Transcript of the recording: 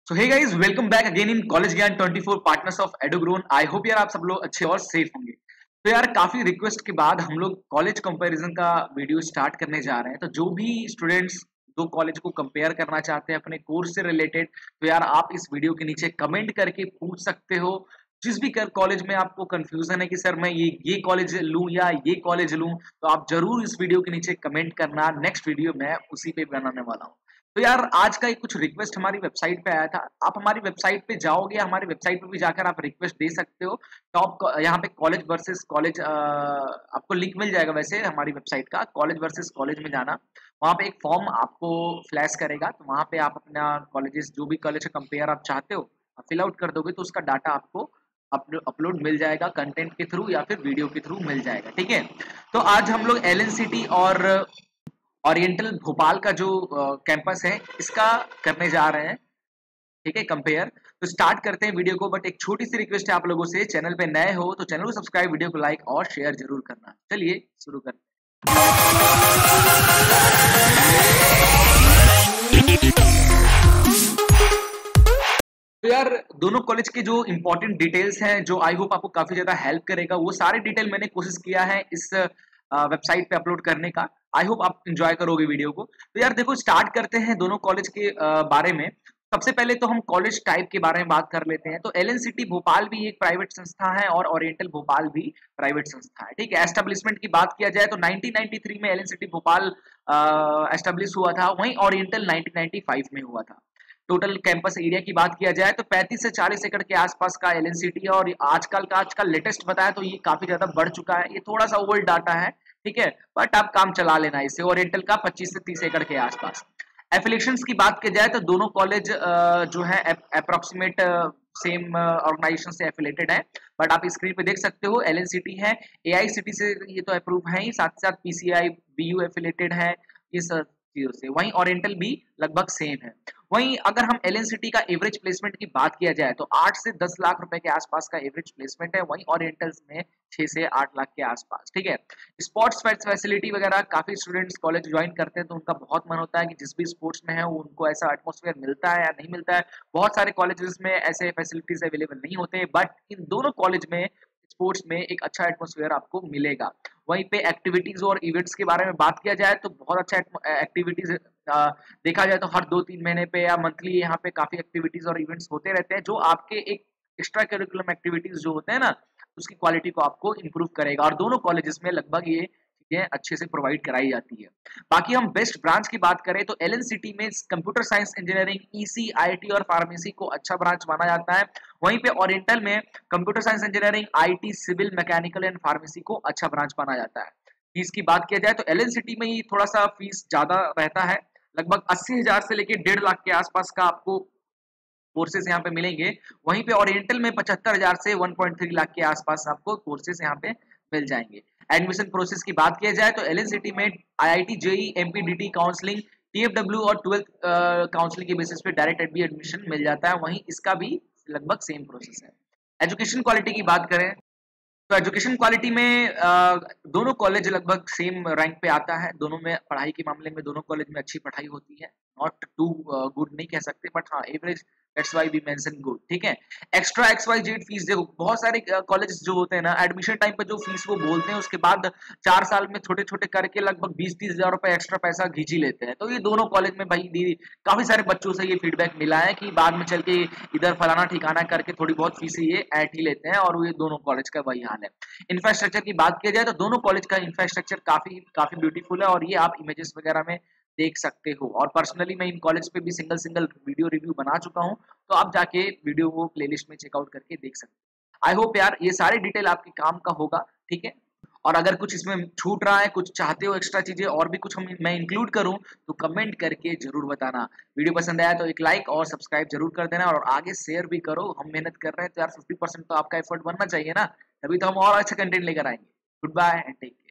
So hey guys, welcome back again in college Gyan 24 partners of एडोग्रोन। I hope यार आप सब लोग अच्छे और सेफ होंगे। तो यार काफी रिक्वेस्ट के बाद हम लोग कॉलेज कंपैरिजन का वीडियो स्टार्ट करने जा रहे हैं। तो जो भी स्टूडेंट्स दो कॉलेज को कंपेयर करना चाहते हैं अपने कोर्स से रिलेटेड, तो यार आप इस वीडियो के नीचे कमेंट करके पूछ सकते हो। जिस भी कॉलेज में आपको कंफ्यूजन है कि सर मैं ये कॉलेज लूं या ये कॉलेज लूं, तो आप जरूर इस वीडियो के नीचे कमेंट करना। नेक्स्ट वीडियो मैं उसी पे बनाने वाला हूँ। तो यार आज का एक कुछ रिक्वेस्ट हमारी वेबसाइट पे आया था। आप हमारी वेबसाइट पे जाओगे, हमारी वेबसाइट पे भी जाकर आप रिक्वेस्ट दे सकते हो। टॉप यहाँ पे कॉलेज वर्सेस कॉलेज आपको लिंक मिल जाएगा। वैसे हमारी वेबसाइट का कॉलेज वर्सेस कॉलेज में जाना, वहाँ पे एक फॉर्म आपको फ्लैश करेगा। तो वहाँ पे आप अपना कॉलेजेस जो भी कॉलेज का कंपेयर आप चाहते हो फिल आउट कर दोगे, तो उसका डाटा आपको अपलोड मिल जाएगा कंटेंट के थ्रू या फिर वीडियो के थ्रू मिल जाएगा। ठीक है, तो आज हम लोग एलएनसीटी और ओरिएंटल भोपाल का जो कैंपस है इसका करने जा रहे हैं। ठीक है, कंपेयर। तो स्टार्ट करते हैं वीडियो को, बट एक छोटी सी रिक्वेस्ट है आप लोगों से, चैनल पे नए हो तो चैनल को सब्सक्राइब, वीडियो को लाइक और शेयर जरूर करना। चलिए शुरू करते हैं। तो यार दोनों कॉलेज के जो इंपॉर्टेंट डिटेल्स हैं, जो आई होप आपको काफी ज्यादा हेल्प करेगा, वो सारे डिटेल मैंने कोशिश किया है इस वेबसाइट पे अपलोड करने का। आई होप आप एंजॉय करोगे वीडियो को। तो यार देखो, स्टार्ट करते हैं दोनों कॉलेज के बारे में। सबसे पहले तो हम कॉलेज टाइप के बारे में बात कर लेते हैं। तो एलएनसीटी भोपाल भी एक प्राइवेट संस्था है और ओरिएंटल भोपाल भी प्राइवेट संस्था है। ठीक है, एस्टेब्लिशमेंट की बात किया जाए तो 1993 में एलएनसीटी भोपाल एस्टेब्लिश हुआ था, वहीं ओरिएंटल 1995 में हुआ था। टोटल कैंपस एरिया की बात किया जाए तो 35 से 40 एकड़ के आसपास का एलएनसीटी है। और आजकल लेटेस्ट बताया तो ये काफी ज्यादा बढ़ चुका है। ये थोड़ा सा ओल्ड डाटा है, ठीक है, बट आप काम चला लेना इससे। ओरिएंटल का 25 से 30 एकड़ के आसपास। एफिलिएशंस की बात की जाए तो दोनों कॉलेज जो है अप्रोक्सीमेट सेम ऑर्गेनाइजेशन से एफिलेटेड है। बट आप स्क्रीन पे देख सकते हो एलएनसीटी है, एआईसीटी से ये तो अप्रूव है ही, साथ ही साथ पीसीआई बीयू एफिलेटेड है इस चीजों से। वहीं ओरिएंटल भी लगभग सेम है। वहीं अगर हम एलएनसीटी का एवरेज प्लेसमेंट की बात किया जाए तो 8 से 10 लाख रुपए के आसपास का एवरेज प्लेसमेंट है। वहीं ओरिएंटल्स में 6 से 8 लाख के आसपास। ठीक है, स्पोर्ट्स फैसिलिटी वगैरह काफी स्टूडेंट्स कॉलेज ज्वाइन करते हैं तो उनका बहुत मन होता है कि जिस भी स्पोर्ट्स में है उनको ऐसा एटमॉस्फेयर मिलता है या नहीं मिलता है। बहुत सारे कॉलेजेस में ऐसे फैसिलिटीज अवेलेबल नहीं होते, बट इन दोनों कॉलेज में स्पोर्ट्स में एक अच्छा एटमॉस्फेयर आपको मिलेगा। वहीं पे एक्टिविटीज और इवेंट्स के बारे में बात किया जाए तो बहुत अच्छा एक्टिविटीज देखा जाए तो हर 2-3 महीने पे या मंथली यहाँ पे काफी एक्टिविटीज और इवेंट्स होते रहते हैं, जो आपके एक एक्स्ट्रा करिकुलम एक्टिविटीज जो होते हैं ना, उसकी क्वालिटी को आपको इम्प्रूव करेगा। और दोनों कॉलेजेस में लगभग ये चीजें अच्छे से प्रोवाइड कराई जाती है। बाकी हम बेस्ट ब्रांच की बात करें तो एलएनसीटी में computer science engineering, EC, IT और फार्मेसी को अच्छा ब्रांच माना जाता है। वहीं पे ओरिएंटल में computer science engineering, IT, civil, mechanical and pharmacy को अच्छा ब्रांच माना जाता है। फीस की बात किया जाए तो एलएनसीटी में ही थोड़ा सा फीस ज्यादा रहता है, लगभग 80,000 से लेके 1.5 लाख के आसपास का आपको कोर्सेज यहाँ पे मिलेंगे। वहीं पे ओरिएंटल में 75,000 से 1.3 लाख के आसपास आपको कोर्सेज यहाँ पे मिल जाएंगे। एडमिशन प्रोसेस की बात किया जाए तो एलएनसीटी में IIT, JE, MPDT counselling, TFW और 12th काउंसलिंग के बेसिस पे डायरेक्ट एडमिशन मिल जाता है। वहीं इसका भी लगभग सेम प्रोसेस है। एजुकेशन क्वालिटी की बात करें तो एजुकेशन क्वालिटी में दोनों कॉलेज लगभग सेम रैंक पे आता है। दोनों में पढ़ाई के मामले में दोनों कॉलेज में अच्छी पढ़ाई होती है। नॉट टू गुड नहीं कह सकते, बट हाँ average, that's why we mention good. ठीक है, एक्स्ट्रा XYZ फीस देखो, बहुत सारे कॉलेज जो होते हैं ना, एडमिशन टाइम पे जो फीस वो बोलते हैं उसके बाद 4 साल में छोटे छोटे करके लगभग 20-30 हजार रुपए एक्स्ट्रा पैसा घींच ही लेते हैं। तो ये दोनों कॉलेज में भाई दी काफी सारे बच्चों से ये फीडबैक मिला है कि बाद में चल के इधर फलाना ठिकाना करके थोड़ी बहुत फीस ये ऐट ही लेते हैं, और ये दोनों कॉलेज का वही हाल है। इंफ्रास्ट्रक्चर की बात किया जाए तो दोनों कॉलेज का इंफ्रास्ट्रक्चर काफी काफी ब्यूटीफुल है, और ये आप इमेजेस वगैरह में देख सकते हो। और पर्सनली मैं इन कॉलेज पे भी सिंगल सिंगल वीडियो रिव्यू बना चुका हूँ, तो आप जाके वीडियो को प्लेलिस्ट में चेकआउट करके देख सकते हो। आई होप यार ये सारी डिटेल आपके काम का होगा। ठीक है, और अगर कुछ इसमें छूट रहा है, कुछ चाहते हो एक्स्ट्रा चीजें और भी कुछ मैं इंक्लूड करूं, तो कमेंट करके जरूर बताना। वीडियो पसंद आया तो एक लाइक और सब्सक्राइब जरूर कर देना, और आगे शेयर भी करो। हम मेहनत कर रहे हैं तो यार 50% तो आपका एफर्ट बनना चाहिए ना, तभी तो हम और अच्छा कंटेंट लेकर आएंगे। Good bye and take